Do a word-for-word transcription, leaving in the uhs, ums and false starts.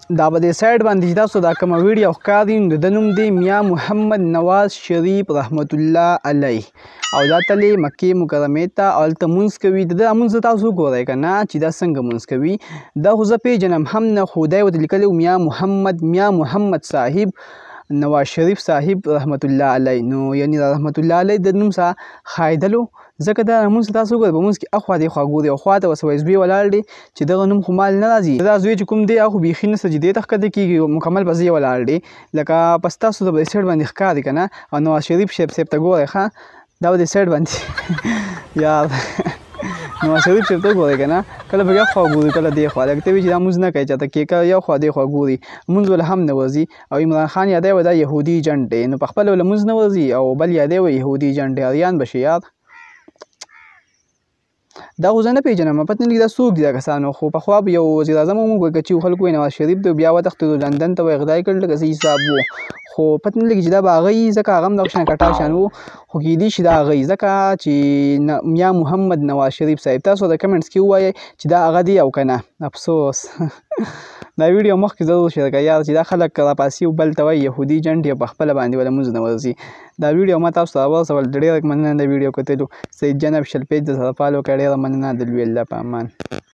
دا به دې سایډ باندې چې تاسو دا کومه ویډیو ښکاري نو د ده نوم دی میاں محمد نواز شریف رحمت الله علیه او دا تللی مکې مکرمې ته او هلته مونځ کوي. د ده مونځ تاسو وګورئ که نه چې دا څنګه مونځ کوي. دا خو زه پېژنم هم نه، خو دی ورته لیکلی و میاں محمد میاں محمد صاحب نواز شریف صاحب رحمت الله علیه. نو یعنې رحمت الله علیه د نوم څخه ښایېدلو، ځکه دا لمونځ تاسو وګورئ په مونځ کې اخوا دېخوا ګوري او خوا ته ورسره زوی ولاړ دی چې دغه نوم خو مال نه راځي. دا زوی چې کوم دی هغه خو بیخي نشته چې دې ته ښکته کېږي، مکمل په ځای ولاړ دی لکه په ستاسو د به دې سایډ باندې ښکاري که نه. او نواز شریف صاحب ته ګورئ ښه، دا به دې سایډ باندې یار نواز شریف صاحب ته وګورئ که نه، کله به یو خوا ګوري کله دې خوا، لکه ته وایي چې دا مونځ نه کوي چاته کې، کله یو خوا دې خوا ګوري، مونځ ولې هم نه ورځي. او عمران خان یادی وایي دا یهودي ایجنټ دی، نو په خپله ولې مونځ نه ورځي او بل یادی وایي یهودي ایجنټ دی، اریان به شي یار. دا خو زه نه پېژنم، پته نه لګي دا څوک دي دا کسانو. خو پخوا به یو وزیر اعظم هم وګورئ چې خلکو یې نواز شریف دی، بیا وتښتېدو لندن ته به یې غدای کړل، لکه څه حساب و. خو پته نه لګي چې دا به هغه وي، ځکه هغه هم دغه شان کټا شان و. خو کېدای شي دا هغه وي، ځکه چې میاں محمد نواز شریف صاحب تاسو د کمنټس کې ووایئ چې دا هغه دی او که نه. افسوس دا ویډیو مخکې ضرور شیر کړه یار، چې دا خلک راپاسي او بل ته وایي یهودي ایجنټ یا په خپله باندې ولې مونځ نه ورځي. دا ویډیو ما تاسو ته راورسول، ډېره مننه د ویډیو کتلو. سید جان افیشل پیج درسره فالو کړئ، ډېره مننه. د لوی الله په امان.